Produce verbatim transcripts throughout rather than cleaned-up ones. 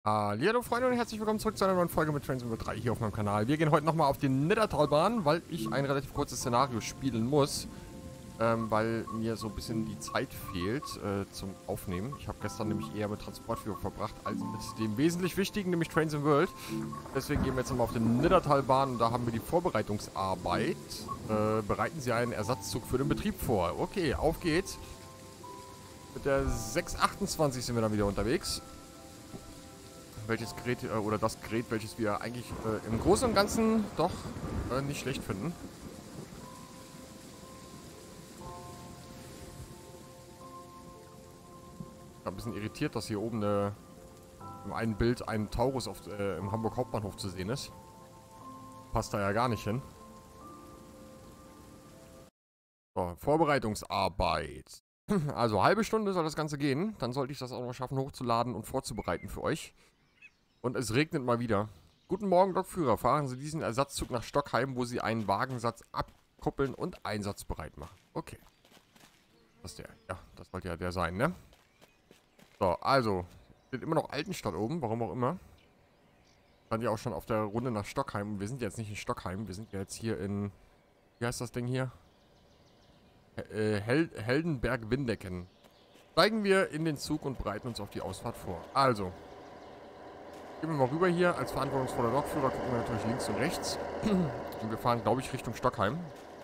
Hallo Freunde und herzlich willkommen zurück zu einer neuen Folge mit Trains World drei hier auf meinem Kanal. Wir gehen heute nochmal auf die Niddertalbahn, weil ich ein relativ kurzes Szenario spielen muss. Ähm, weil mir so ein bisschen die Zeit fehlt äh, zum Aufnehmen. Ich habe gestern nämlich eher mit Transportführung verbracht, als mit dem wesentlich Wichtigen, nämlich Trains in World. Deswegen gehen wir jetzt nochmal auf die Niddertalbahn und da haben wir die Vorbereitungsarbeit. Äh, bereiten Sie einen Ersatzzug für den Betrieb vor. Okay, auf geht's. Mit der sechs achtundzwanzig sind wir dann wieder unterwegs. Welches Gerät, äh, oder das Gerät, welches wir eigentlich äh, im Großen und Ganzen doch äh, nicht schlecht finden. Ich bin ein bisschen irritiert, dass hier oben äh, im einen Bild ein Taurus auf, äh, im Hamburg Hauptbahnhof zu sehen ist. Passt da ja gar nicht hin. So, Vorbereitungsarbeit. Also halbe Stunde soll das Ganze gehen. Dann sollte ich das auch noch schaffen, hochzuladen und vorzubereiten für euch. Und es regnet mal wieder. Guten Morgen, Lokführer. Fahren Sie diesen Ersatzzug nach Stockheim, wo Sie einen Wagensatz abkuppeln und einsatzbereit machen. Okay. Das ist der. Ja, das sollte ja der sein, ne? So, also. Steht immer noch Altenstadt oben, warum auch immer. Waren ja auch schon auf der Runde nach Stockheim. Wir sind jetzt nicht in Stockheim, wir sind ja jetzt hier in... Wie heißt das Ding hier? Äh, Hel Heldenberg-Windecken. Steigen wir in den Zug und bereiten uns auf die Ausfahrt vor. Also. Gehen wir mal rüber hier. Als verantwortungsvoller Lokführer gucken wir natürlich links und rechts. Und wir fahren, glaube ich, Richtung Stockheim.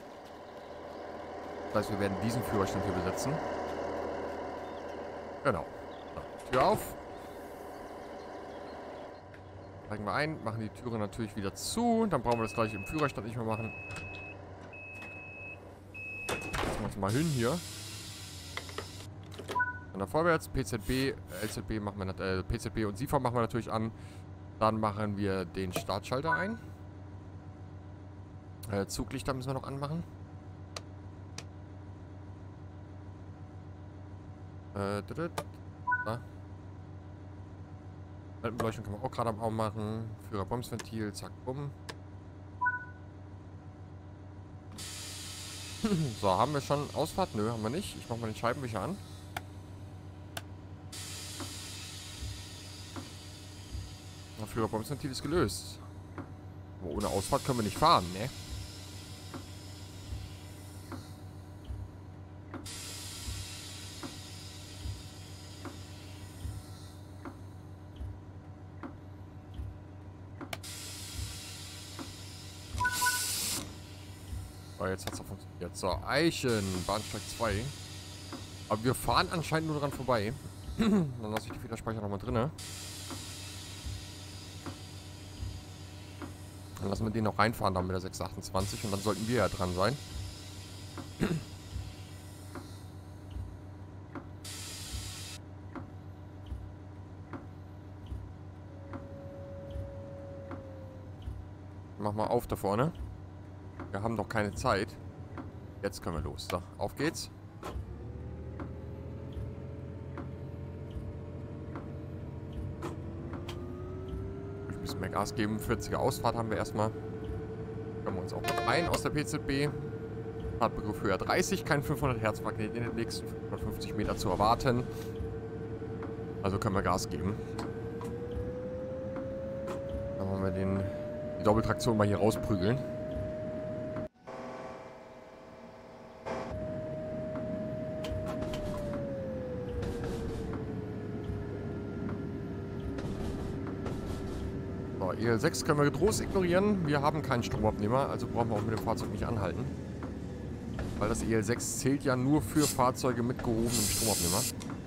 Das heißt, wir werden diesen Führerstand hier besetzen. Genau. So, Tür auf. Steigen wir ein, machen die Türe natürlich wieder zu. Dann brauchen wir das gleiche im Führerstand nicht mehr machen. Lassen wir uns mal hin hier. Dann vorwärts, P Z B, L Z B machen wir, äh, P Z B und SIFA machen wir natürlich an. Dann machen wir den Startschalter ein. Äh, Zuglichter müssen wir noch anmachen. Äh, da. Beleuchtung können wir auch gerade am Arm machen. Führerbremsventil, zack, bumm. So, haben wir schon Ausfahrt? Nö, haben wir nicht. Ich mache mal den Scheibenwischer an. Das Führerbremsventil ist gelöst. Aber ohne Ausfahrt können wir nicht fahren, ne? Oh, jetzt hat es auch funktioniert. So, Eichen, Bahnsteig zwei. Aber wir fahren anscheinend nur dran vorbei. Dann lasse ich die Federspeicher nochmal drin. Dann lassen wir den noch reinfahren, dann mit der sechs achtundzwanzig. Und dann sollten wir ja dran sein. Mach mal auf da vorne. Wir haben noch keine Zeit. Jetzt können wir los. So, auf geht's. Ein bisschen mehr Gas geben. vierziger Ausfahrt haben wir erstmal. Können wir uns auch noch rein aus der P Z B. Fahrtbegriff Höhe dreißig. Kein fünfhundert Hertz Magnet in den nächsten fünfhundertfünfzig Meter zu erwarten. Also können wir Gas geben. Dann wollen wir den, die Doppeltraktion mal hier rausprügeln. E L sechs können wir getrost ignorieren. Wir haben keinen Stromabnehmer, also brauchen wir auch mit dem Fahrzeug nicht anhalten. Weil das E L sechs zählt ja nur für Fahrzeuge mit gehobenem Stromabnehmer.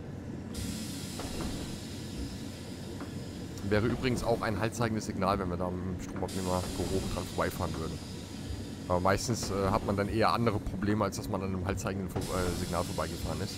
Wäre übrigens auch ein haltzeigendes Signal, wenn wir da mit dem Stromabnehmer gehoben dran vorbeifahren würden. Aber meistens äh, hat man dann eher andere Probleme, als dass man an einem haltzeigenden Vor äh, Signal vorbeigefahren ist.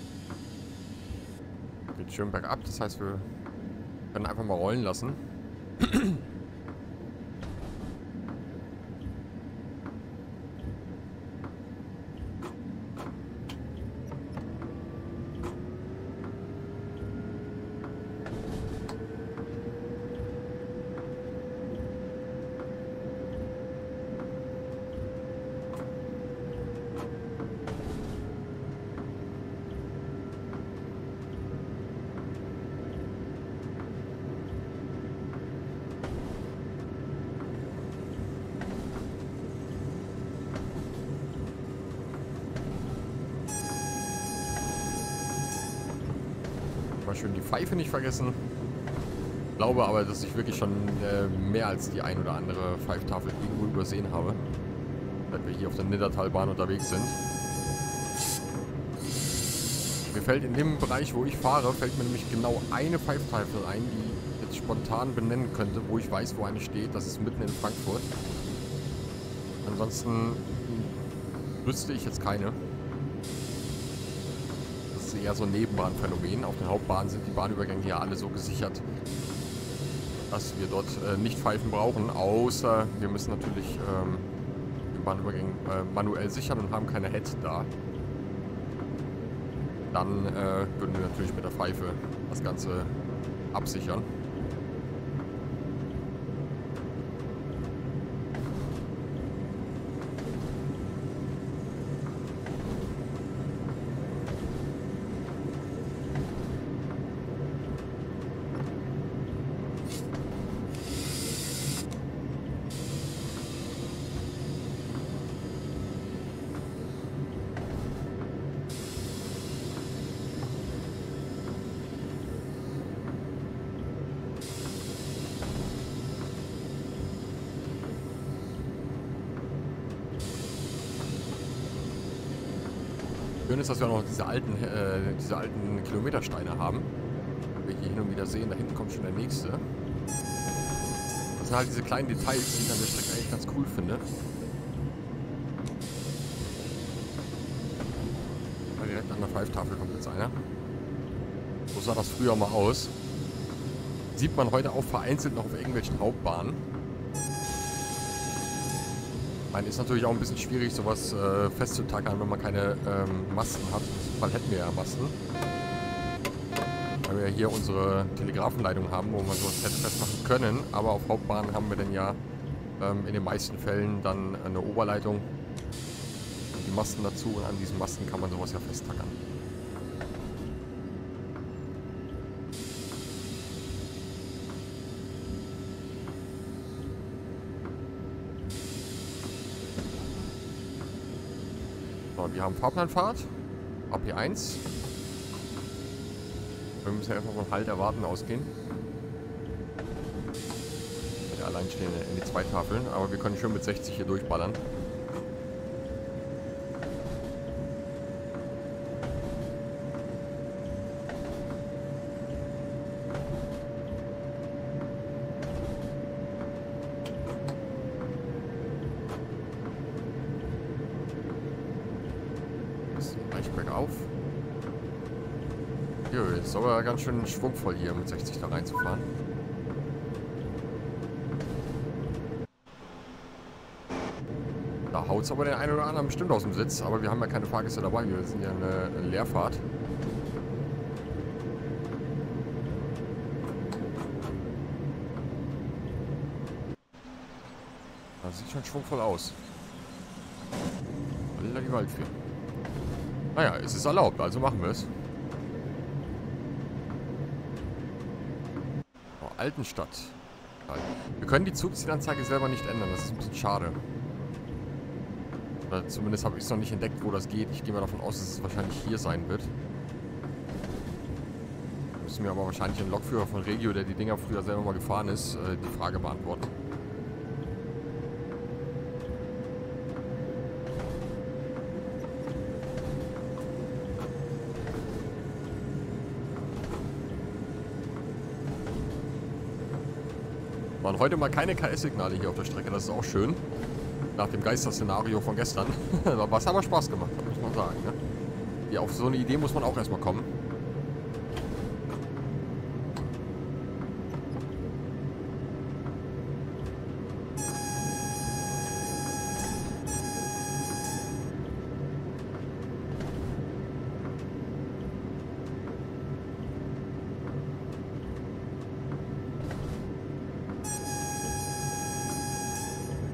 Schön bergab, das heißt, wir können einfach mal rollen lassen. Mal schön die Pfeife nicht vergessen. Ich glaube aber, dass ich wirklich schon äh, mehr als die ein oder andere Pfeiftafel irgendwo übersehen habe. Weil wir hier auf der Niddertalbahn unterwegs sind. Mir fällt in dem Bereich, wo ich fahre, fällt mir nämlich genau eine Pfeiftafel ein, die ich jetzt spontan benennen könnte, wo ich weiß, wo eine steht. Das ist mitten in Frankfurt. Ansonsten wüsste ich jetzt keine. Das ist eher so ein Nebenbahnphänomen. Auf den Hauptbahnen sind die Bahnübergänge hier alle so gesichert, dass wir dort äh, nicht Pfeifen brauchen, außer wir müssen natürlich ähm, den Bahnübergang äh, manuell sichern und haben keine Head da. Dann äh, würden wir natürlich mit der Pfeife das Ganze absichern. Schön ist, dass wir auch noch diese alten, äh, diese alten Kilometersteine haben. Die wir hier hin und wieder sehen. Da hinten kommt schon der nächste. Das sind halt diese kleinen Details, die ich an der Strecke eigentlich ganz cool finde. Ja, direkt an der Pfeiftafel kommt jetzt einer. So sah das früher mal aus. Sieht man heute auch vereinzelt noch auf irgendwelchen Hauptbahnen. Ist natürlich auch ein bisschen schwierig, sowas äh, festzutackern, wenn man keine ähm, Masten hat. In diesem Fall hätten wir ja Masten. Weil wir ja hier unsere Telegrafenleitung haben, wo wir sowas hätte festmachen können. Aber auf Hauptbahnen haben wir dann ja ähm, in den meisten Fällen dann eine Oberleitung und die Masten dazu. Und an diesen Masten kann man sowas ja festtackern. Wir haben Fahrplanfahrt, A P eins. Wir müssen ja einfach von Halt erwarten ausgehen. Ja, allein stehen in die zwei Tafeln, aber wir können schön mit sechzig hier durchballern. Bergauf. Jo, jetzt ist aber ganz schön schwungvoll hier mit sechzig da reinzufahren. Da haut es aber den einen oder anderen bestimmt aus dem Sitz, aber wir haben ja keine Fahrgäste dabei, wir sind ja eine Leerfahrt. Das sieht schon schwungvoll aus. Alter, die Waldfee. Naja, es ist erlaubt, also machen wir es. Oh, Altenstadt. Wir können die Zugzielanzeige selber nicht ändern, das ist ein bisschen schade. Oder zumindest habe ich es noch nicht entdeckt, wo das geht. Ich gehe mal davon aus, dass es wahrscheinlich hier sein wird. Müssen wir aber wahrscheinlich einen Lokführer von Regio, der die Dinger früher selber mal gefahren ist, die Frage beantworten. Waren heute mal keine K S-Signale hier auf der Strecke, das ist auch schön. Nach dem Geisterszenario von gestern. Was aber Spaß gemacht hat, muss man sagen. Ne? Ja, auf so eine Idee muss man auch erstmal kommen.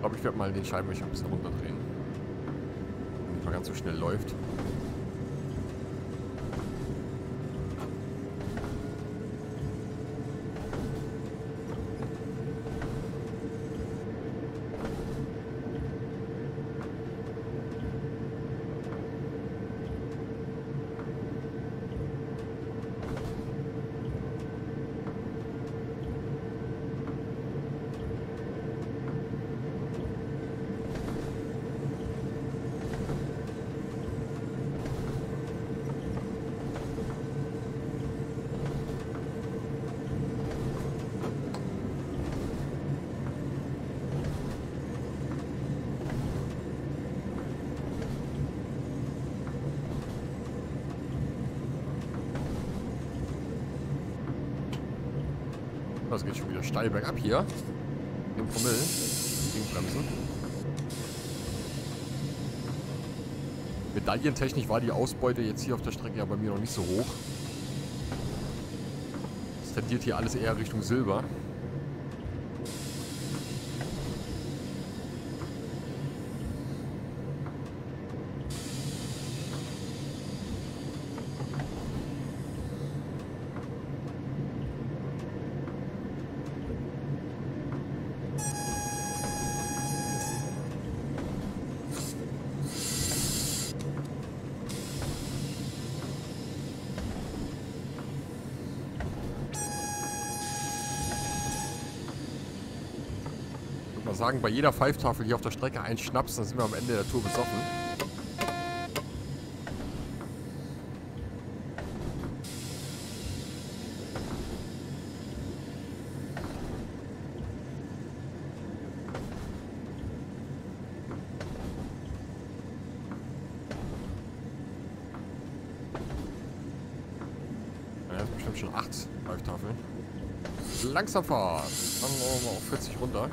glaube, ich werde mal den Scheibenwischer ein bisschen runterdrehen. Nicht mal ganz so schnell läuft. Das geht schon wieder steil bergab hier. Im Promille. Gegen Bremsen. Medaillentechnisch war die Ausbeute jetzt hier auf der Strecke ja bei mir noch nicht so hoch. Es tendiert hier alles eher Richtung Silber. Sagen, bei jeder Pfeiftafel hier auf der Strecke ein Schnaps, dann sind wir am Ende der Tour besoffen. Ja, das ist bestimmt schon acht Pfeiftafeln. Langsam fahren. Dann wollen wir auf vierzig runter.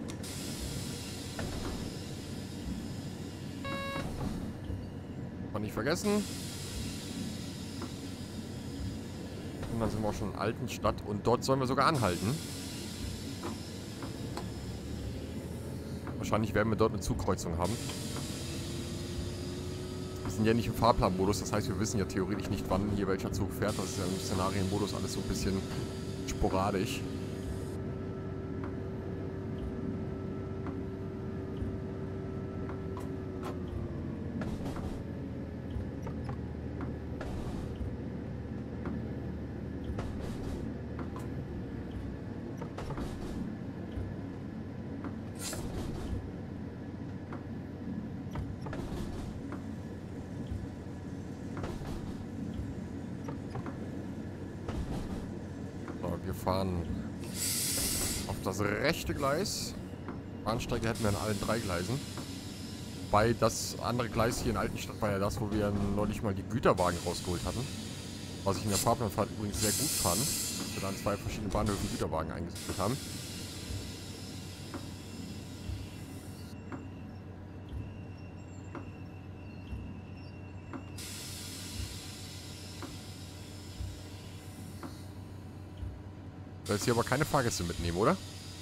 Nicht vergessen. Und dann sind wir auch schon in Altenstadt und dort sollen wir sogar anhalten. Wahrscheinlich werden wir dort eine Zugkreuzung haben. Wir sind ja nicht im Fahrplanmodus, das heißt, wir wissen ja theoretisch nicht, wann hier welcher Zug fährt. Das ist ja im Szenarienmodus alles so ein bisschen sporadisch. Wir fahren auf das rechte Gleis. Bahnstrecke hätten wir in allen drei Gleisen. Wobei das andere Gleis hier in Altenstadt war ja das, wo wir neulich mal die Güterwagen rausgeholt hatten. Was ich in der Fahrplanfahrt übrigens sehr gut fand. Dass wir da an zwei verschiedenen Bahnhöfen Güterwagen eingesetzt haben. Du sollst hier aber keine Fahrgäste mitnehmen, oder?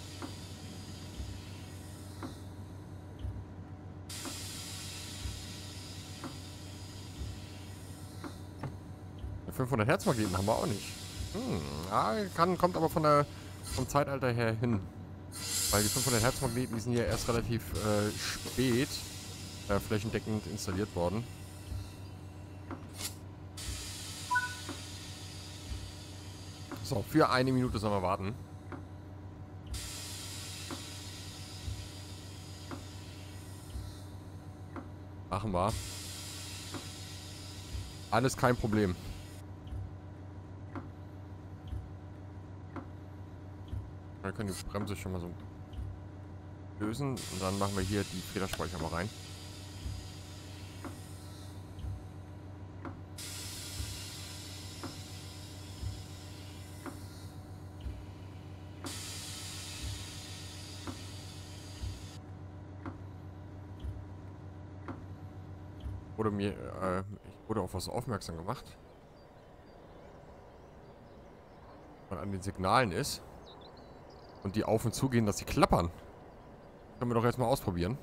fünfhundert Hertz Magneten haben wir auch nicht. Hm, ja, kann, kommt aber von der, vom Zeitalter her hin. Weil die fünfhundert Hertz Magneten, die sind ja erst relativ äh, spät äh, flächendeckend installiert worden. So, für eine Minute sollen wir warten. Machen wir. Alles kein Problem. Wir können die Bremse schon mal so lösen. Und dann machen wir hier die Federspeicher mal rein. Wurde mir, äh, ich wurde auf was aufmerksam gemacht. Was an den Signalen ist. Und die auf und zu gehen, dass sie klappern. Können wir doch jetzt mal ausprobieren.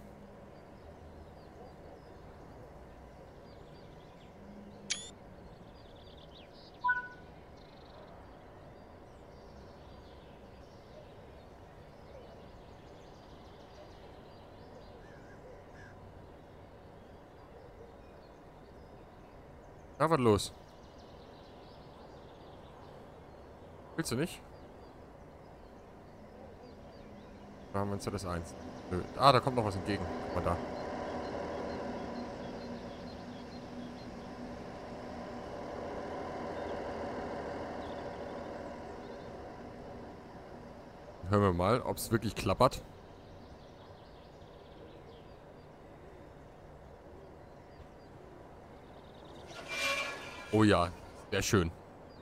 Na, was los? Willst du nicht? Da haben wir Z S eins. Nö. Ah, da kommt noch was entgegen. Guck mal da. Hören wir mal, ob es wirklich klappert. Oh ja, sehr schön.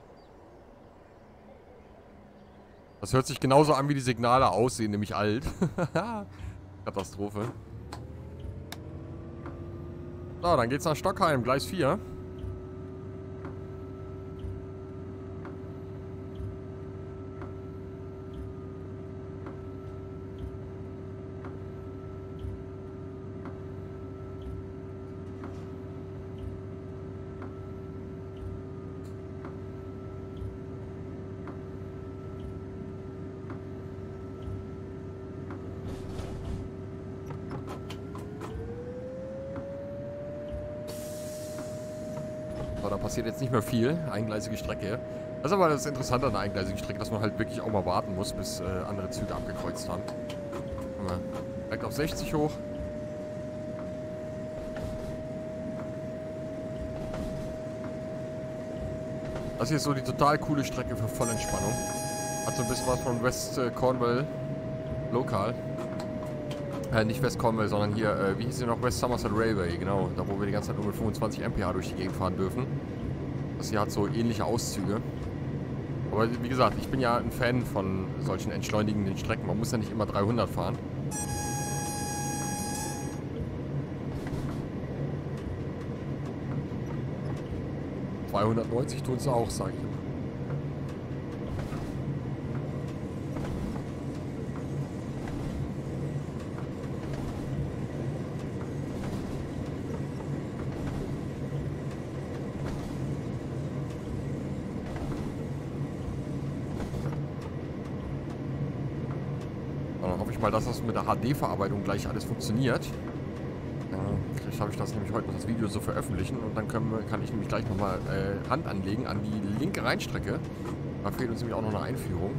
Das hört sich genauso an, wie die Signale aussehen, nämlich alt. Katastrophe. So, dann geht's nach Stockheim, Gleis vier. Da passiert jetzt nicht mehr viel. Eingleisige Strecke. Das ist aber das Interessante an der eingleisigen Strecke, dass man halt wirklich auch mal warten muss, bis äh, andere Züge abgekreuzt haben. Guck mal. Direkt auf sechzig hoch. Das hier ist so die total coole Strecke für Vollentspannung. Hat so ein bisschen was von West äh, Cornwall Lokal. Äh, nicht West Cornwall, sondern hier, äh, wie hieß sie noch? West Somerset Railway, genau. Da, wo wir die ganze Zeit nur mit fünfundzwanzig Kilometer pro Stunde durch die Gegend fahren dürfen. Das hier hat so ähnliche Auszüge. Aber wie gesagt, ich bin ja ein Fan von solchen entschleunigenden Strecken. Man muss ja nicht immer dreihundert fahren. zweihundertneunzig tun sie auch, sage ich immer. Dann hoffe ich mal, dass das mit der H D-Verarbeitung gleich alles funktioniert. Äh, vielleicht habe ich das nämlich heute noch das Video so veröffentlichen und dann können wir, kann ich nämlich gleich nochmal äh, Hand anlegen an die linke Rheinstrecke. Da fehlt uns nämlich auch noch eine Einführung.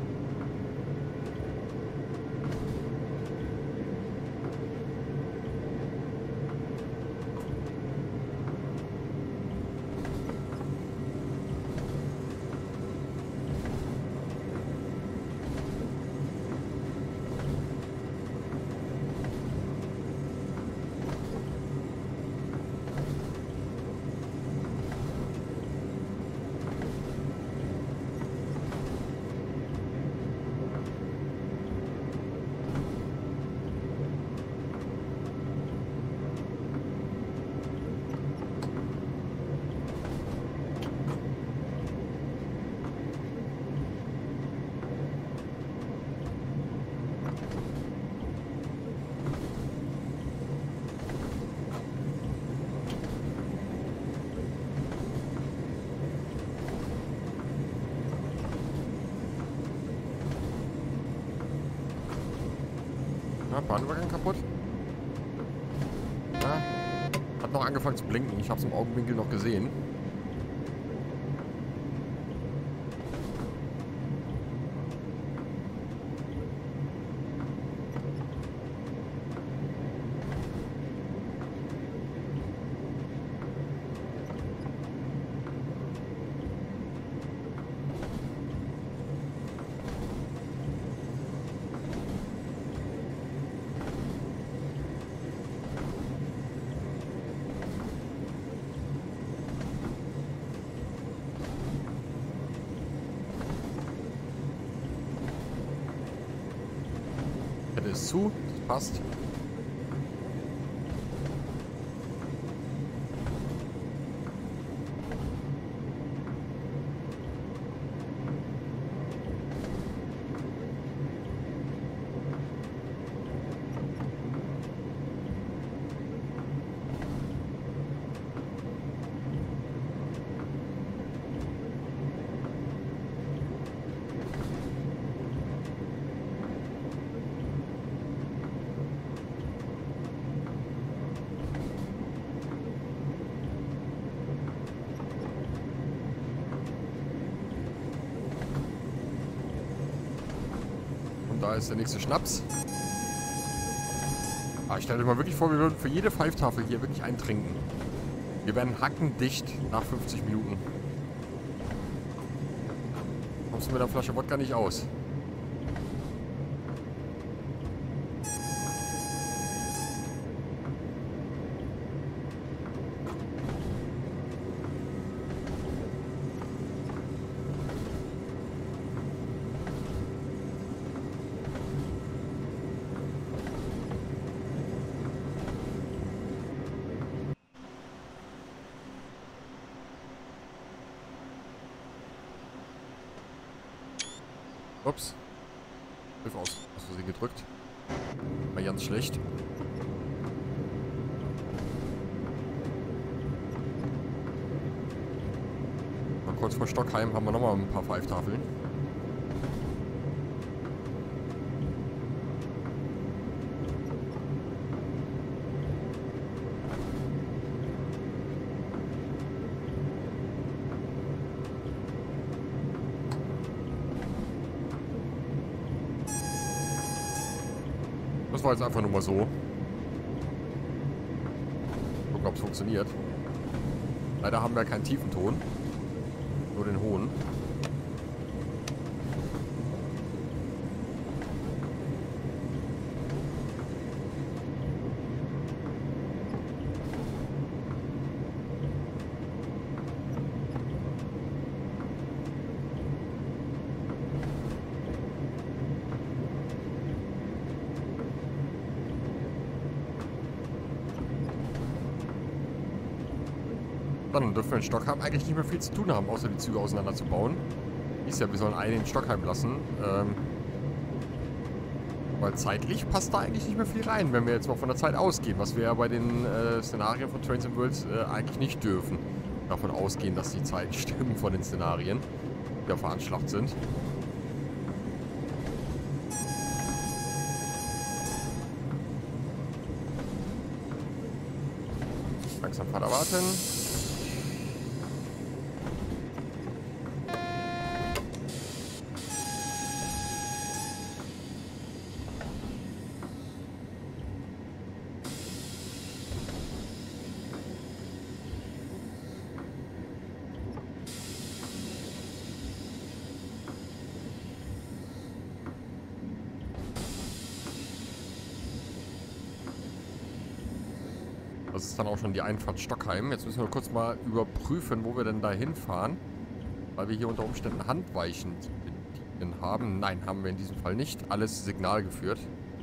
Ja, Bahnübergang kaputt. Ja, hat noch angefangen zu blinken. Ich habe es im Augenwinkel noch gesehen. Kette ist zu, das passt. da ist der nächste Schnaps. Ah, ich stelle dir mal wirklich vor, wir würden für jede Pfeiftafel hier wirklich eintrinken. Wir werden hackendicht nach fünfzig Minuten. Kommst du mit der Flasche Wodka nicht aus. Ups. Hilf aus. Aus Versehen gedrückt. War ganz schlecht. Mal kurz vor Stockheim haben wir nochmal ein paar Pfeiftafeln. Das war jetzt einfach nur mal so. Gucken, ob es funktioniert. Leider haben wir keinen tiefen Ton. Nur den hohen. Dann dürfen wir in Stockheim eigentlich nicht mehr viel zu tun haben, außer die Züge auseinander zu bauen. Hieß ja, wir sollen einen in Stockheim lassen. Ähm, weil zeitlich passt da eigentlich nicht mehr viel rein, wenn wir jetzt mal von der Zeit ausgehen, was wir ja bei den äh, Szenarien von Trains and Worlds äh, eigentlich nicht dürfen. Davon ausgehen, dass die Zeiten stimmen von den Szenarien, die da veranschlagt sind. Langsam Vater warten. Das ist dann auch schon die Einfahrt Stockheim. Jetzt müssen wir kurz mal überprüfen, wo wir denn da hinfahren. Weil wir hier unter Umständen Handweichen haben. Nein, haben wir in diesem Fall nicht. Alles signalgeführt.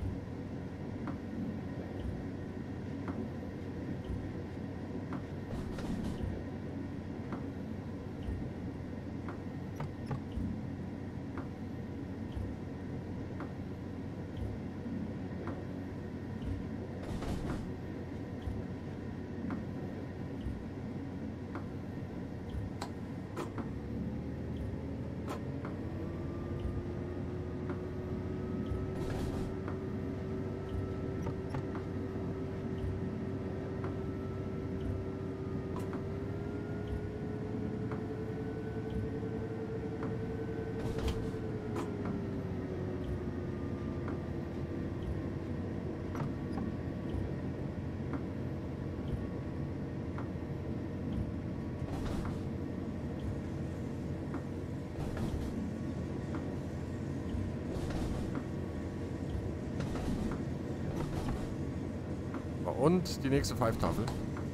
Und die nächste Pfeiftafel.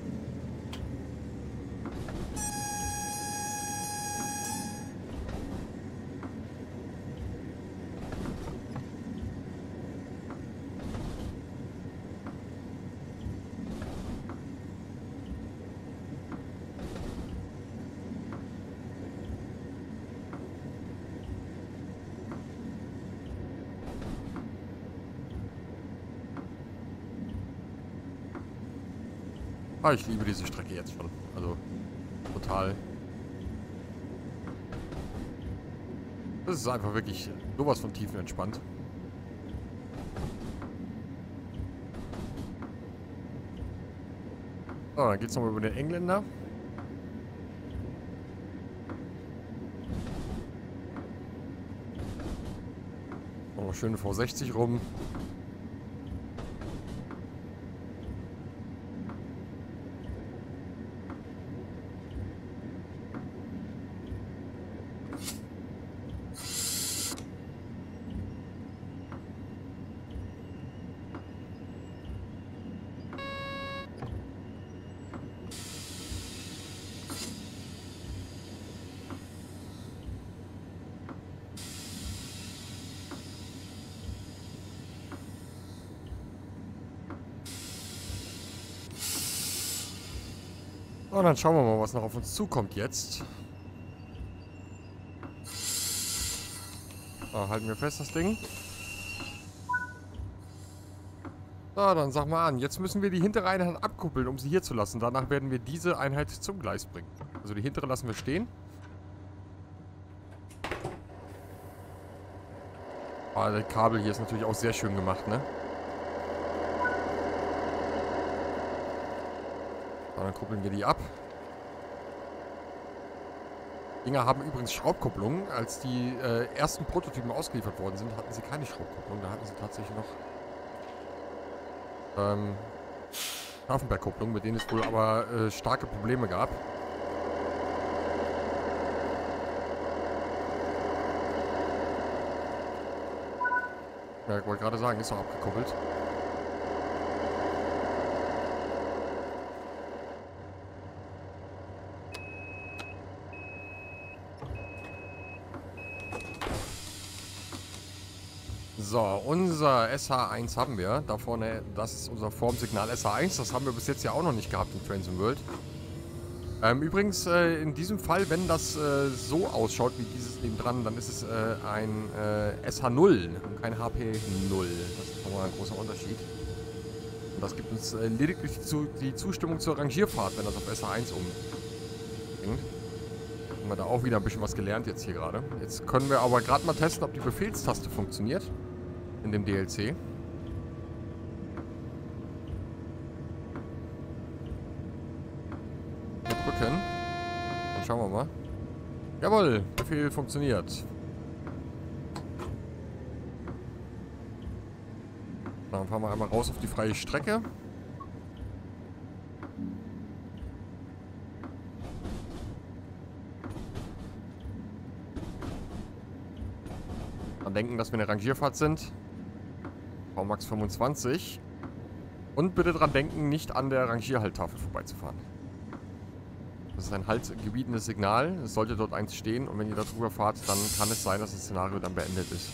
Ah, ich liebe diese Strecke jetzt schon. Also, total. Das ist einfach wirklich sowas von tiefenentspannt. So, dann geht's nochmal über den Engländer. Noch schön V sechzig rum. Und dann schauen wir mal, was noch auf uns zukommt jetzt. So, halten wir fest, das Ding. So, dann sag mal an. Jetzt müssen wir die hintere Einheit abkuppeln, um sie hier zu lassen. Danach werden wir diese Einheit zum Gleis bringen. Also die hintere lassen wir stehen. Ah, das Kabel hier ist natürlich auch sehr schön gemacht, ne? So, dann kuppeln wir die ab. Die Dinger haben übrigens Schraubkupplungen. Als die äh, ersten Prototypen ausgeliefert worden sind, hatten sie keine Schraubkupplung. Da hatten sie tatsächlich noch ähm, Hafenbergkupplung, mit denen es wohl aber äh, starke Probleme gab. Ja, ich wollte gerade sagen, ist doch abgekuppelt. So, unser S H eins haben wir. Da vorne, das ist unser Formsignal S H eins. Das haben wir bis jetzt ja auch noch nicht gehabt in Trains in World. Ähm, übrigens, äh, in diesem Fall, wenn das äh, so ausschaut wie dieses neben dran, dann ist es äh, ein äh, S H null und kein H P null. Das ist nochmal ein großer Unterschied. Und das gibt uns äh, lediglich die, Zu die Zustimmung zur Rangierfahrt, wenn das auf S H eins umbringt. Haben wir da auch wieder ein bisschen was gelernt jetzt hier gerade. Jetzt können wir aber gerade mal testen, ob die Befehlstaste funktioniert. In dem D L C. Drücken. Dann schauen wir mal. Jawohl, Befehl funktioniert. Dann fahren wir einmal raus auf die freie Strecke. Dann denken, dass wir eine Rangierfahrt sind. V Max fünfundzwanzig. Und bitte dran denken, nicht an der Rangierhalttafel vorbeizufahren. Das ist ein haltgebietendes Signal. Es sollte dort eins stehen und wenn ihr da drüber fahrt, dann kann es sein, dass das Szenario dann beendet ist.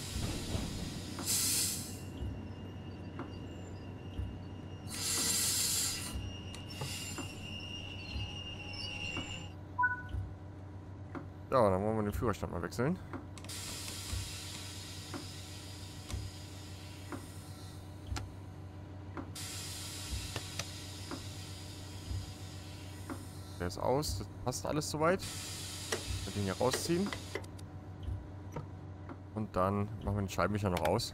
Ja, dann wollen wir den Führerstand mal wechseln. Der ist aus. Das passt alles soweit. Wir den hier rausziehen. Und dann machen wir den Scheibenwischer noch aus.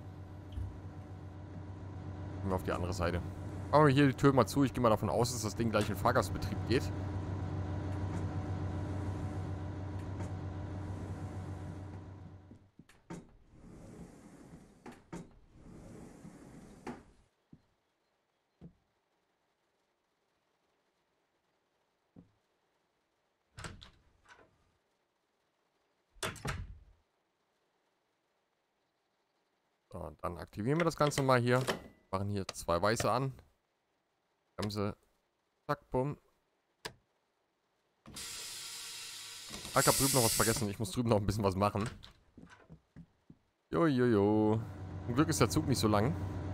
Gehen wir auf die andere Seite. Machen wir hier die Tür mal zu. Ich gehe mal davon aus, dass das Ding gleich in Fahrgastbetrieb geht. So, dann aktivieren wir das Ganze mal hier. Machen hier zwei weiße an. Bremse. Zack, bumm. Ah, ich hab drüben noch was vergessen. Ich muss drüben noch ein bisschen was machen. Jojojo. Zum Glück ist der Zug nicht so lang.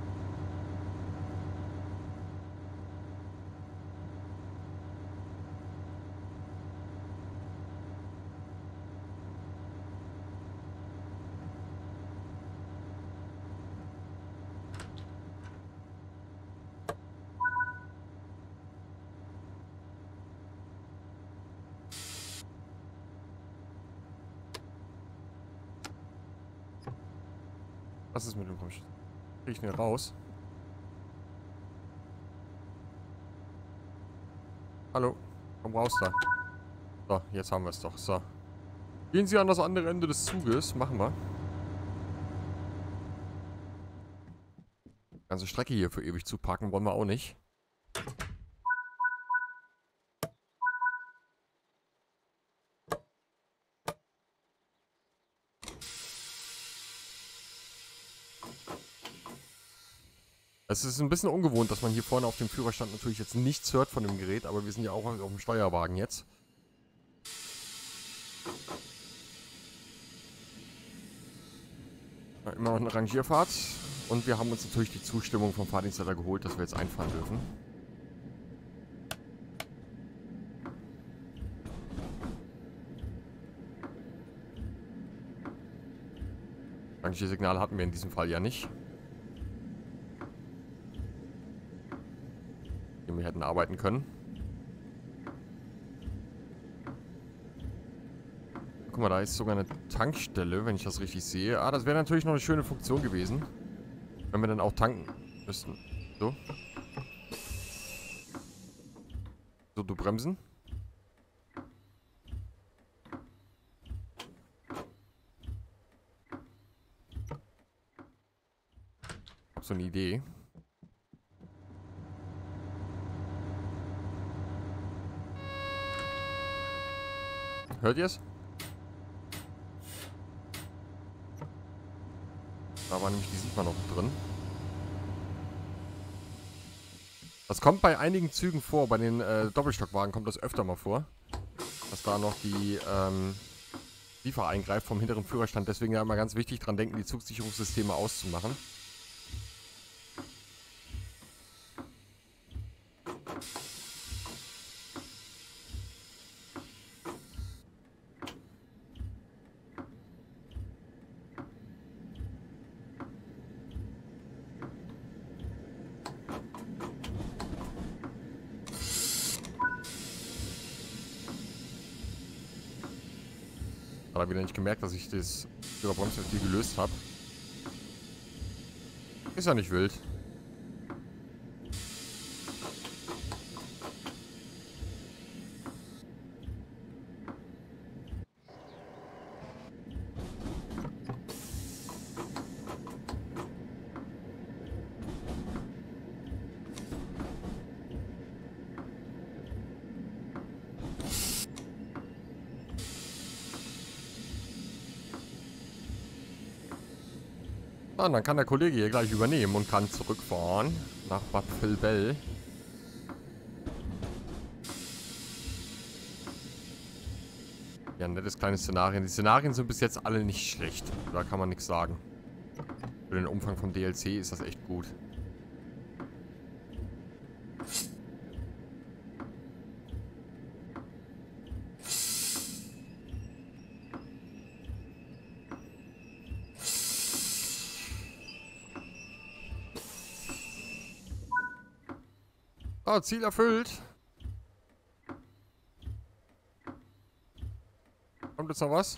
Was ist mit dem Computer? Krieg ich den raus? Hallo? Komm raus da. So, jetzt haben wir es doch. So. Gehen Sie an das andere Ende des Zuges. Machen wir. Ganze Strecke hier für ewig zupacken wollen wir auch nicht. Es ist ein bisschen ungewohnt, dass man hier vorne auf dem Führerstand natürlich jetzt nichts hört von dem Gerät, aber wir sind ja auch auf dem Steuerwagen jetzt. Immer noch eine Rangierfahrt. Und wir haben uns natürlich die Zustimmung vom Fahrdienstleiter geholt, dass wir jetzt einfahren dürfen. Rangiersignal hatten wir in diesem Fall ja nicht. Wir hätten arbeiten können. Guck mal, da ist sogar eine Tankstelle, wenn ich das richtig sehe. Ah, das wäre natürlich noch eine schöne Funktion gewesen. Wenn wir dann auch tanken müssten. So. So, du bremsen. Ich hab so eine Idee. Hört ihr es? Da war nämlich die Sigma noch drin. Das kommt bei einigen Zügen vor, bei den äh, Doppelstockwagen kommt das öfter mal vor. Dass da noch die ähm, Liefer eingreift vom hinteren Führerstand. Deswegen ja immer ganz wichtig dran denken, die Zugsicherungssysteme auszumachen. Hat er wieder nicht gemerkt, dass ich das Führerbremsventil gelöst habe. Ist ja nicht wild. Ah, dann kann der Kollege hier gleich übernehmen und kann zurückfahren nach Bad Vilbel. Ja, ein nettes kleines Szenarien. Die Szenarien sind bis jetzt alle nicht schlecht. Da kann man nichts sagen. Für den Umfang vom D L C ist das echt gut. Ah, Ziel erfüllt. Kommt jetzt noch was?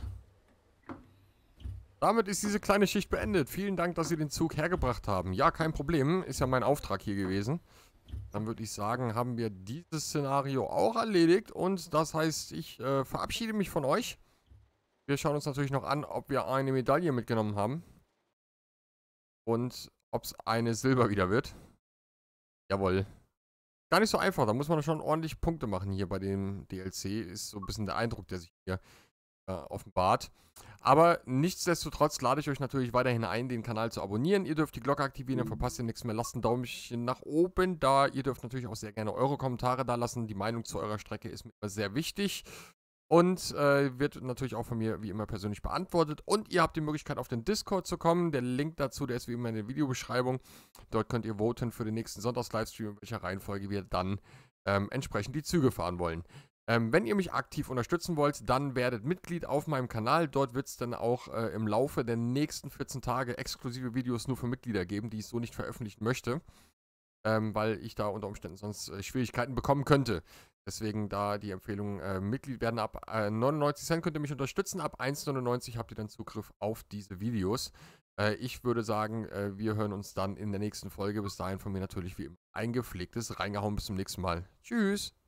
Damit ist diese kleine Schicht beendet. Vielen Dank, dass Sie den Zug hergebracht haben. Ja, kein Problem. Ist ja mein Auftrag hier gewesen. Dann würde ich sagen, haben wir dieses Szenario auch erledigt. Und das heißt, ich äh, verabschiede mich von euch. Wir schauen uns natürlich noch an, ob wir eine Medaille mitgenommen haben. Und ob es eine Silber wieder wird. Jawohl. Gar nicht so einfach. Da muss man schon ordentlich Punkte machen hier bei dem D L C. Ist so ein bisschen der Eindruck, der sich hier äh, offenbart. Aber nichtsdestotrotz lade ich euch natürlich weiterhin ein, den Kanal zu abonnieren. Ihr dürft die Glocke aktivieren, dann verpasst ihr nichts mehr. Lasst ein Däumchen nach oben da. Ihr dürft natürlich auch sehr gerne eure Kommentare da lassen. Die Meinung zu eurer Strecke ist mir sehr wichtig. Und äh, wird natürlich auch von mir wie immer persönlich beantwortet. Und ihr habt die Möglichkeit, auf den Discord zu kommen. Der Link dazu, der ist wie immer in der Videobeschreibung. Dort könnt ihr voten für den nächsten Sonntags-Livestream, in welcher Reihenfolge wir dann ähm, entsprechend die Züge fahren wollen. Ähm, wenn ihr mich aktiv unterstützen wollt, dann werdet Mitglied auf meinem Kanal. Dort wird es dann auch äh, im Laufe der nächsten vierzehn Tage exklusive Videos nur für Mitglieder geben, die ich so nicht veröffentlichen möchte. Ähm, weil ich da unter Umständen sonst äh, Schwierigkeiten bekommen könnte. Deswegen da die Empfehlung, äh, Mitglied werden ab äh, neunundneunzig Cent könnt ihr mich unterstützen. Ab eins neunundneunzig habt ihr dann Zugriff auf diese Videos. Äh, ich würde sagen, äh, wir hören uns dann in der nächsten Folge. Bis dahin von mir natürlich wie immer ein gepflegtes Reingehauen. Bis zum nächsten Mal. Tschüss.